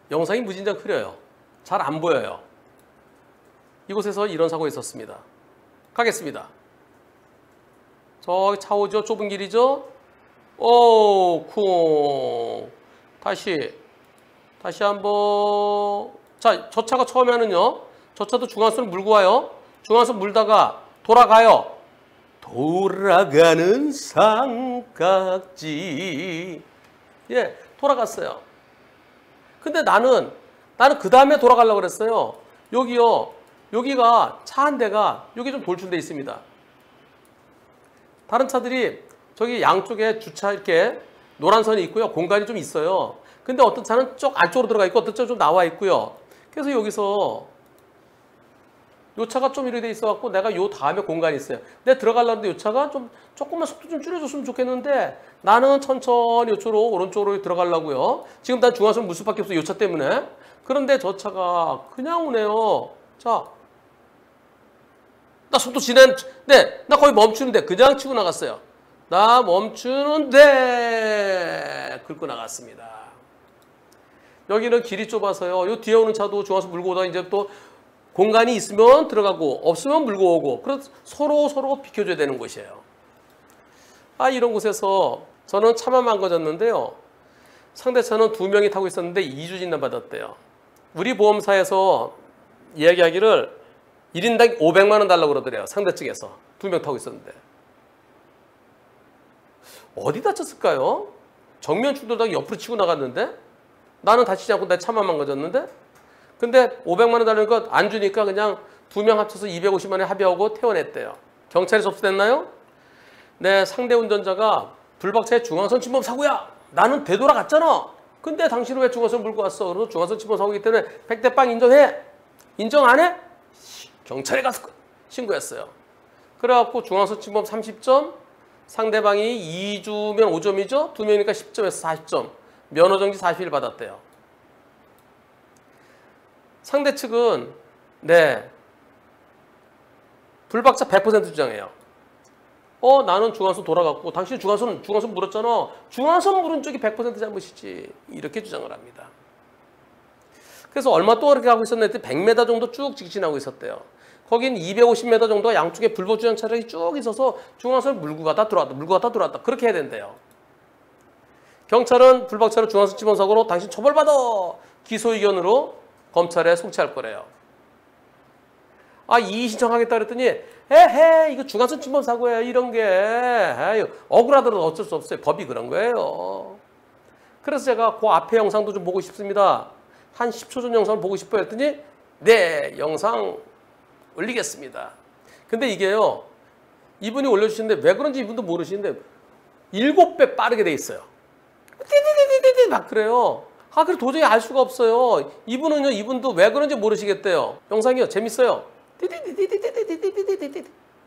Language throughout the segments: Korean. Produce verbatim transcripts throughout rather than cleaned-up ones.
영상이 무진장 흐려요. 잘 안 보여요. 이곳에서 이런 사고가 있었습니다. 가겠습니다. 저기 차 오죠? 좁은 길이죠? 오, 쿵. 다시. 다시 한번. 자, 저 차가 처음에는요. 저 차도 중앙선을 물고 와요. 중앙선 물다가 돌아가요. 돌아가는 삼각지. 예, 돌아갔어요. 근데 나는, 나는 그 다음에 돌아가려고 그랬어요. 여기요. 여기가 차 한 대가 여기 좀 돌출돼 있습니다. 다른 차들이 저기 양쪽에 주차 이렇게 노란 선이 있고요. 공간이 좀 있어요. 근데 어떤 차는 쪽 안쪽으로 들어가 있고 어떤 차는 좀 나와 있고요. 그래서 여기서 요 차가 좀 이렇게 돼 있어갖고 내가 요 다음에 공간이 있어요. 내가 들어가려는데 요 차가 좀 조금만 속도 좀 줄여줬으면 좋겠는데 나는 천천히 이쪽으로 오른쪽으로 들어가려고요. 지금 난 중앙선 물 수밖에 없어 요 차 때문에. 그런데 저 차가 그냥 오네요. 자, 나 속도 진행, 네, 나 거의 멈추는데 그냥 치고 나갔어요. 나 멈추는데 긁고 나갔습니다. 여기는 길이 좁아서요. 요 뒤에 오는 차도 중앙선 물고 오다가 이제 또 공간이 있으면 들어가고 없으면 물고 오고 그래서 서로 서로 비켜줘야 되는 곳이에요. 아, 이런 곳에서 저는 차만 망가졌는데요. 상대 차는 두 명이 타고 있었는데 이 주 진단 받았대요. 우리 보험사에서 이야기하기를 일 인당 오백만 원 달라고 그러더래요. 상대 측에서. 두 명 타고 있었는데. 어디 다쳤을까요? 정면 충돌하다 옆으로 치고 나갔는데 나는 다치지 않고 내 차만 망가졌는데 근데 오백만 원 달라니까 안 주니까 그냥 두 명 합쳐서 이백오십만 원에 합의하고 태워냈대요. 경찰에 접수됐나요? 네, 상대 운전자가 불박차의 중앙선 침범 사고야. 나는 되돌아갔잖아. 근데 당신은 왜 중앙선 물고 왔어? 그래서 중앙선 침범 사고이기 때문에 백 대 빵 인정해. 인정 안 해? 경찰에 가서 신고했어요. 그래갖고 중앙선 침범 삼십 점, 상대방이 이 주면 오 점이죠? 두 명이니까 십 점에서 사십 점. 면허정지 사십 일 받았대요. 상대 측은 네, 불박차 백 퍼센트 주장해요. 어, 나는 중앙선 돌아갔고 당신 중앙선 중앙선 물었잖아. 중앙선 물은 쪽이 백 퍼센트 잘못이지. 이렇게 주장을 합니다. 그래서 얼마 동안 그렇게 하고 있었는데 백 미터 정도 쭉 직진하고 있었대요. 거긴 이백오십 미터 정도가 양쪽에 불법 주행 차량이 쭉 있어서 중앙선을 물고 가다 들어왔다. 물고 가다 들어왔다. 그렇게 해야 된대요. 경찰은 불박차로 중앙선 침범 사고로 당신 처벌받아. 기소 의견으로 검찰에 송치할 거래요. 아, 이의 신청하겠다 그랬더니 에헤 이거 중앙선 침범 사고예요. 이런 게 에이, 억울하더라도 어쩔 수 없어요. 법이 그런 거예요. 그래서 제가 그 앞에 영상도 좀 보고 싶습니다. 한 십 초 전 영상을 보고 싶어요 했더니 네, 영상 올리겠습니다. 근데 이게요. 이분이 올려주시는데 왜 그런지 이분도 모르시는데 일곱 배 빠르게 돼 있어요. 띠디디디디디 막 그래요. 아, 그래 도저히 알 수가 없어요. 이분은요, 이분도 왜 그런지 모르시겠대요. 영상이요, 재밌어요. 띠디디디디디디디디디디디.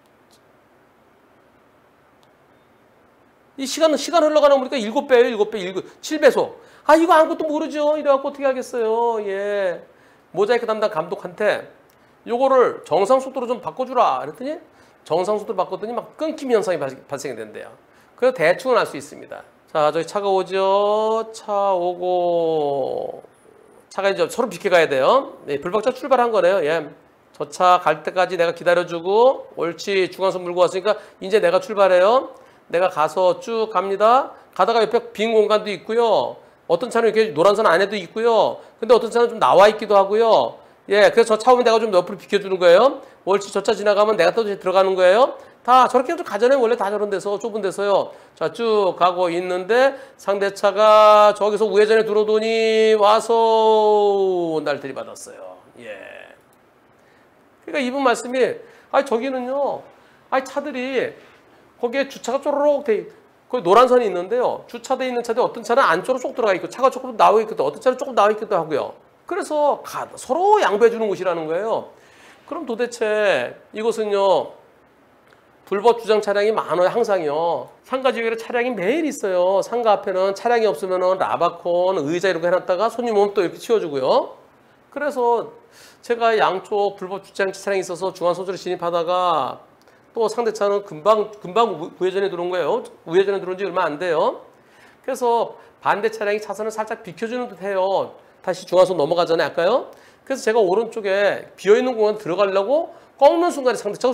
이 시간, 시간 흘러가는 거 보니까 일곱 배예요, 일곱 배, 일곱, 칠 배속. 아, 이거 아무것도 모르죠. 이래갖고 어떻게 하겠어요. 예. 모자이크 담당 감독한테 요거를 정상 속도로 좀 바꿔주라. 그랬더니 정상 속도로 바꿨더니 막 끊김 현상이 발생이 된대요. 그래서 대충은 알 수 있습니다. 자, 저기 차가 오죠. 차 오고 차가 이제 서로 비켜가야 돼요. 네, 불박차 출발한 거네요. 예. 저 차 갈 때까지 내가 기다려주고 옳지 중앙선 물고 왔으니까 이제 내가 출발해요. 내가 가서 쭉 갑니다. 가다가 옆에 빈 공간도 있고요. 어떤 차는 이렇게 노란선 안에도 있고요. 근데 어떤 차는 좀 나와 있기도 하고요. 예, 그래서 저 차 오면 내가 좀 옆으로 비켜주는 거예요. 옳지 저 차 지나가면 내가 또 들어가는 거예요. 다 저렇게 해도 가잖아요. 원래 다 저런 데서 좁은 데서요. 자, 쭉 가고 있는데 상대차가 저기서 우회전에 들어오더니 와서 날 들이받았어요. 예. 그러니까 이분 말씀이 아 저기는요. 아 차들이 거기에 주차가 쪼르륵 돼 거기 노란선이 있는데요. 주차돼 있는 차들 어떤 차는 안쪽으로 쭉 들어가 있고 차가 조금 나와 있기도 어떤 차는 조금 나와 있기도 하고요. 그래서 가, 서로 양보해 주는 곳이라는 거예요. 그럼 도대체 이곳은요. 불법 주장 차량이 많아요. 항상요. 상가 지역에 차량이 매일 있어요. 상가 앞에는 차량이 없으면 라바콘, 의자 이렇게 해놨다가 손님 오면 또 이렇게 치워주고요. 그래서 제가 양쪽 불법 주장 차량이 있어서 중앙선수로 진입하다가 또 상대차는 금방 금방 우회전에 들어온 거예요. 우회전에 들어온 지 얼마 안 돼요. 그래서 반대 차량이 차선을 살짝 비켜주는 듯해요. 다시 중앙선 넘어가잖아요. 아까요. 그래서 제가 오른쪽에 비어있는 공간 들어가려고 꺾는 순간에 상대차가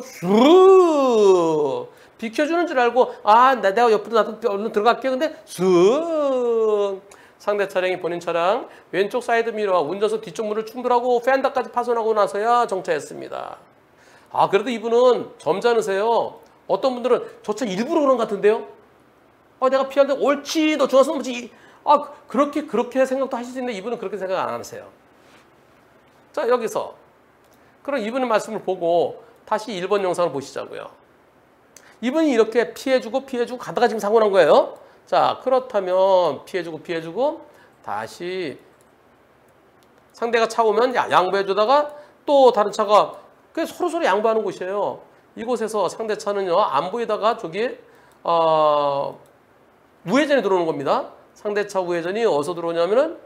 쑥 비켜주는 줄 알고 아 나, 내가 옆으로 나도 얼른 들어갈게. 근데 쑥 상대 차량이 본인 차량 왼쪽 사이드 미러와 운전석 뒤쪽 문을 충돌하고 팬더까지 파손하고 나서야 정차했습니다. 아 그래도 이분은 점잖으세요. 어떤 분들은 저 차 일부러 그런 것 같은데요. 아 내가 피하는데 옳지 너 중앙선 넘지. 아 그렇게 그렇게 생각도 하실 수 있는데 이분은 그렇게 생각 안 하세요. 자 여기서 그럼 이분의 말씀을 보고 다시 일 번 영상을 보시자고요. 이분이 이렇게 피해주고 피해주고 가다가 지금 사고 난 거예요. 자 그렇다면 피해주고 피해주고 다시 상대가 차 오면 양보해주다가 또 다른 차가 그 서로서로 양보하는 곳이에요. 이곳에서 상대 차는요 안 보이다가 저기 어, 우회전에 들어오는 겁니다. 상대차 우회전이 어디서 들어오냐면은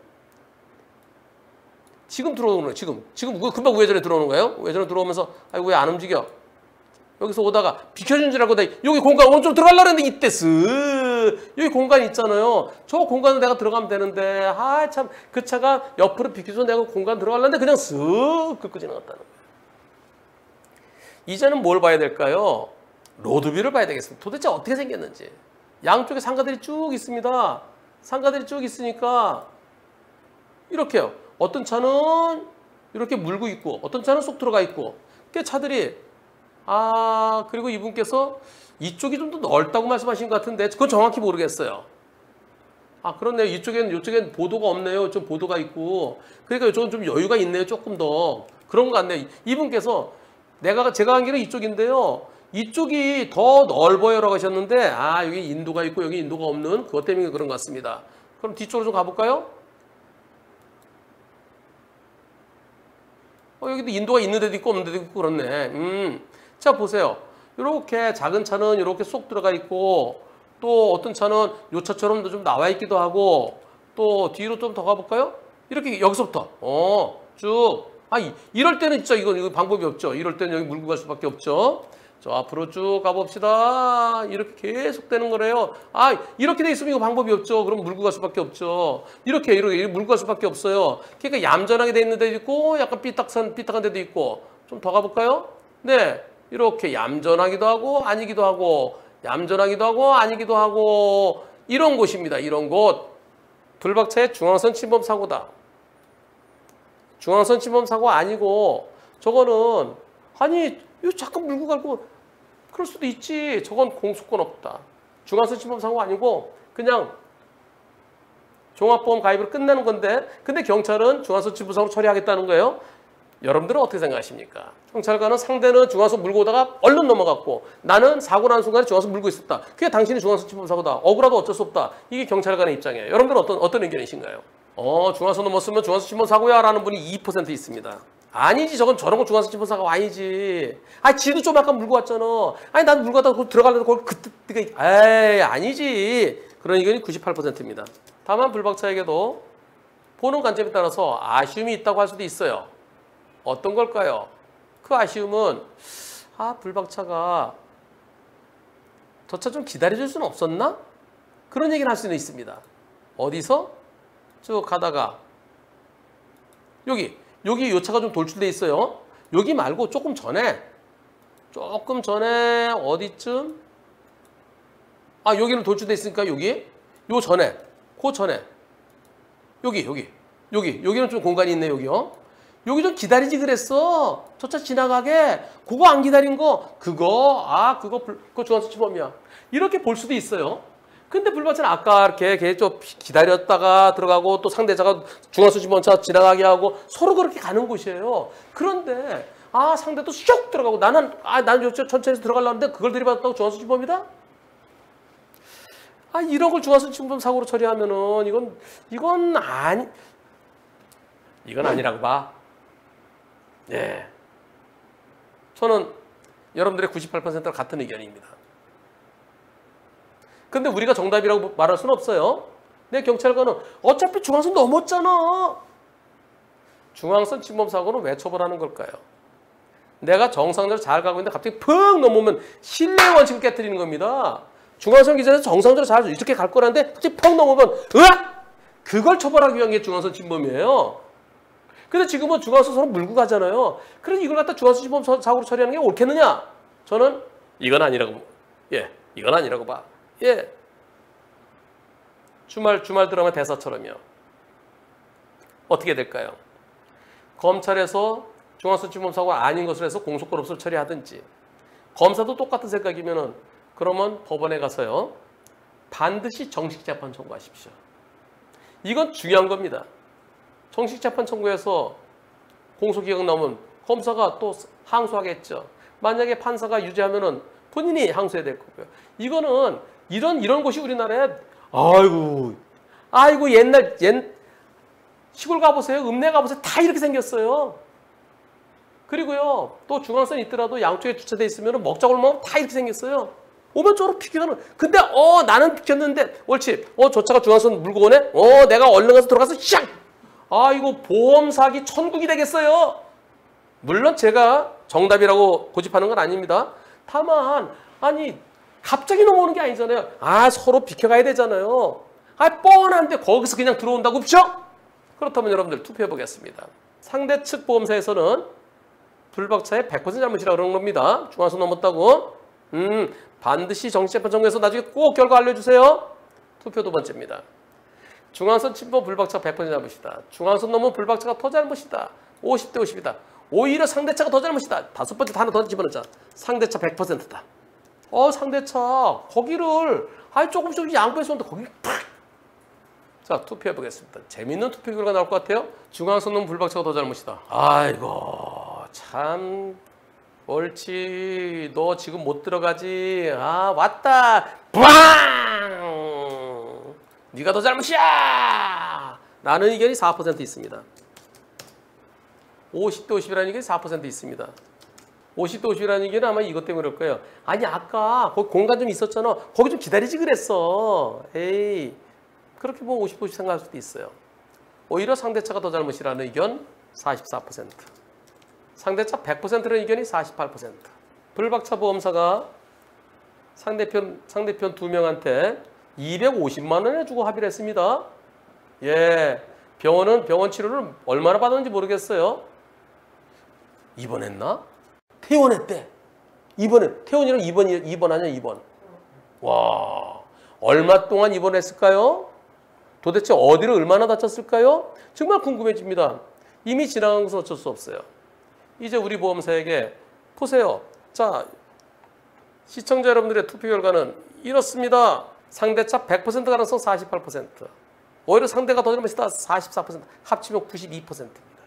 지금 들어오는 거예요. 지금 지금 금방 우회전에 들어오는 거예요. 우회전에 들어오면서 아이고 왜 안 움직여? 여기서 오다가 비켜준 줄 알고 나 여기 공간 오른쪽 들어가려고 했는데 이때 쓱 여기 공간 있잖아요. 저 공간을 내가 들어가면 되는데 아 참 그 차가 옆으로 비켜서 내가 공간 들어가려는데 그냥 쓱 긁고 지나갔다는 거예요. 이제는 뭘 봐야 될까요? 로드뷰를 봐야 되겠습니다. 도대체 어떻게 생겼는지. 양쪽에 상가들이 쭉 있습니다. 상가들이 쭉 있으니까 이렇게요. 어떤 차는 이렇게 물고 있고 어떤 차는 쏙 들어가 있고 그 차들이 아 그리고 이분께서 이쪽이 좀 더 넓다고 말씀하신 것 같은데 그건 정확히 모르겠어요. 아 그렇네요. 이쪽엔 이쪽엔 보도가 없네요. 좀 보도가 있고 그러니까 이쪽은 좀 여유가 있네요. 조금 더 그런 것 같네요. 이분께서 내가 제가 간 길은 이쪽인데요. 이쪽이 더 넓어요라고 하셨는데 아 여기 인도가 있고 여기 인도가 없는 그것 때문에 그런 것 같습니다. 그럼 뒤쪽으로 좀 가볼까요? 어, 여기도 인도가 있는 데도 있고 없는 데도 있고 그렇네. 음. 자 보세요. 이렇게 작은 차는 이렇게 쏙 들어가 있고 또 어떤 차는 요 차처럼 좀 나와 있기도 하고 또 뒤로 좀 더 가볼까요? 이렇게 여기서부터 어, 쭉. 아 이럴 때는 진짜 이건 이거 방법이 없죠. 이럴 때는 여기 물고 갈 수밖에 없죠. 저 앞으로 쭉 가봅시다. 이렇게 계속 되는 거래요. 아 이렇게 돼 있으면 이거 방법이 없죠. 그럼 물고 갈 수밖에 없죠. 이렇게 이렇게 물고 갈 수밖에 없어요. 그러니까 얌전하게 돼 있는 데도 있고 약간 삐딱한 삐딱한 데도 있고 좀 더 가볼까요? 네 이렇게 얌전하기도 하고 아니기도 하고 얌전하기도 하고 아니기도 하고 이런 곳입니다. 이런 곳 불박차의 중앙선 침범 사고다. 중앙선 침범 사고 아니고 저거는 아니 이거 잠깐 물고 가고 그럴 수도 있지. 저건 공소권 없다. 중앙선 침범 사고 아니고 그냥 종합보험 가입으로 끝나는 건데 근데 경찰은 중앙선 침범 사고로 처리하겠다는 거예요. 여러분들은 어떻게 생각하십니까? 경찰관은 상대는 중앙선 물고 오다가 얼른 넘어갔고 나는 사고 난 순간에 중앙선 물고 있었다. 그게 당신이 중앙선 침범 사고다. 억울하도 어쩔 수 없다. 이게 경찰관의 입장이에요. 여러분들은 어떤, 어떤 의견이신가요? 어 중앙선 넘었으면 중앙선 침범 사고야 라는 분이 이 퍼센트 있습니다. 아니지 저건 저런 거 중앙선 침범 사고 아니지. 아 지도 좀 아까 물고 왔잖아. 아니 난 물고 왔다가 들어가려고 거기 그때 에이 아니지. 그런 의견이 구십팔 퍼센트입니다. 다만 불박차에게도 보는 관점에 따라서 아쉬움이 있다고 할 수도 있어요. 어떤 걸까요? 그 아쉬움은 아 불박차가 저 차 좀 기다려줄 수는 없었나? 그런 얘기를 할 수는 있습니다. 어디서? 쭉 가다가 여기 여기 요 차가 좀 돌출돼 있어요. 여기 말고 조금 전에 조금 전에 어디쯤 아 여기는 돌출돼 있으니까 여기 요 전에 그 전에 여기 여기 여기 여기는 좀 공간이 있네. 여기요. 여기 좀 기다리지 그랬어. 저 차 지나가게. 그거 안 기다린 거 그거 아 그거 불, 그거 중앙선 침범이야. 이렇게 볼 수도 있어요. 근데 불박차는 아까 이렇게 걔 좀 기다렸다가 들어가고 또 상대차가 중앙선 침범차 지나가게 하고 서로 그렇게 가는 곳이에요. 그런데 아 상대도 슉 들어가고 나는 아 나는 천천히 들어가려고 하는데 그걸 들이받았다고 중앙선 침범이다? 아 이런 걸 중앙선 침범 사고로 처리하면은 이건 이건 아니 이건 아니라고 봐. 네. 저는 여러분들의 구십팔 퍼센트랑 같은 의견입니다. 근데 우리가 정답이라고 말할 수는 없어요. 내 경찰관은 어차피 중앙선 넘었잖아. 중앙선 침범 사고는 왜 처벌하는 걸까요? 내가 정상적으로 잘 가고 있는데 갑자기 펑 넘으면 신뢰의 원칙을 깨뜨리는 겁니다. 중앙선 기준에서 정상적으로 잘 이렇게 갈 거라는데 갑자기 펑 넘으면 으악! 그걸 처벌하기 위한 게 중앙선 침범이에요. 근데 지금은 중앙선 서로 물고 가잖아요. 그래서 이걸 갖다 중앙선 침범 사고로 처리하는 게 옳겠느냐? 저는 이건 아니라고. 예, 이건 아니라고 봐. 예. 주말 주말 드라마 대사처럼요. 어떻게 될까요? 검찰에서 중앙선 침범 사고가 아닌 것으로 해서 공소권없을 처리하든지, 검사도 똑같은 생각이면은 그러면 법원에 가서요 반드시 정식 재판 청구하십시오. 이건 중요한 겁니다. 정식 재판 청구해서 공소기각 나오면 검사가 또 항소하겠죠. 만약에 판사가 유죄하면은 본인이 항소해야 될 거고요. 이거는 이런 이런 곳이 우리나라에 아이고 아이고 옛날 옛 시골 가보세요. 읍내 가보세요. 다 이렇게 생겼어요. 그리고요 또 중앙선 있더라도 양쪽에 주차돼 있으면 먹자골목 다 이렇게 생겼어요. 오면 저로 비켜가는. 근데 어 나는 비켰는데 옳지. 어 저 차가 중앙선 물고 오네. 어 내가 얼른 가서 들어가서 샥. 아 이거 보험 사기 천국이 되겠어요. 물론 제가 정답이라고 고집하는 건 아닙니다. 다만 아니 갑자기 넘어오는 게 아니잖아요. 아 서로 비켜가야 되잖아요. 아 뻔한데 거기서 그냥 들어온다고 그죠? 그렇다면 여러분들 투표해 보겠습니다. 상대 측 보험사에서는 불박차의 백 퍼센트 잘못이라고 그러는 겁니다. 중앙선 넘었다고. 음 반드시 정식재판 청구해서 나중에 꼭 결과 알려주세요. 투표 두 번째입니다. 중앙선 침범 불박차가 백 퍼센트 잘못이다. 중앙선 넘은 불박차가 더 잘못이다. 오십 대 오십이다. 오히려 상대차가 더 잘못이다. 다섯 번째 하나 더 집어넣자. 상대차 백 퍼센트다. 어 상대차 거기를 아니 조금씩 조금씩 양보했었는데 거기 팍. 자 투표해 보겠습니다. 재밌는 투표 결과 나올 것 같아요. 중앙선 넘은 불박차가 더 잘못이다. 아이고 참 옳지. 너 지금 못 들어가지. 아 왔다. 빵. 네가 더 잘못이야. 라는 의견이 사 퍼센트 있습니다. 오십 대 오십이라는 의견이 사 퍼센트 있습니다. 오십 대 오십이라는 의견은 아마 이것 때문에 그럴 거예요. 아니 아까 거기 공간 좀 있었잖아. 거기 좀 기다리지 그랬어. 에이 그렇게 보면 오십 대 오십 생각할 수도 있어요. 오히려 상대차가 더 잘못이라는 의견 사십사 퍼센트. 상대차 백 퍼센트라는 의견이 사십팔 퍼센트. 불박차 보험사가 상대편 상대편 두 명한테 이백오십만 원에 주고 합의를 했습니다. 예, 병원은 병원 치료를 얼마나 받았는지 모르겠어요. 입원했나? 퇴원했대. 입원해. 퇴원이랑 입원 입원 아니야 입원. 와, 얼마 동안 입원했을까요? 도대체 어디를 얼마나 다쳤을까요? 정말 궁금해집니다. 이미 지나간 것은 어쩔 수 없어요. 이제 우리 보험사에게 보세요. 자, 시청자 여러분들의 투표 결과는 이렇습니다. 상대차 백 퍼센트 가능성 사십팔 퍼센트. 오히려 상대가 더 잘못이다 사십사 퍼센트. 합치면 구십이 퍼센트입니다.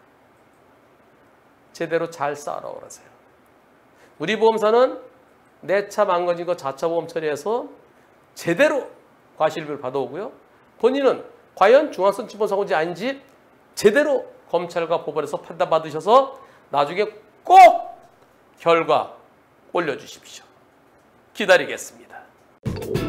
제대로 잘 싸워라세요. 우리 보험사는 내 차 망가진 거 자차 보험 처리해서 제대로 과실비를 받아오고요. 본인은 과연 중앙선 침범 사고인지 아닌지 제대로 검찰과 법원에서 판단받으셔서 나중에 꼭 결과 올려주십시오. 기다리겠습니다.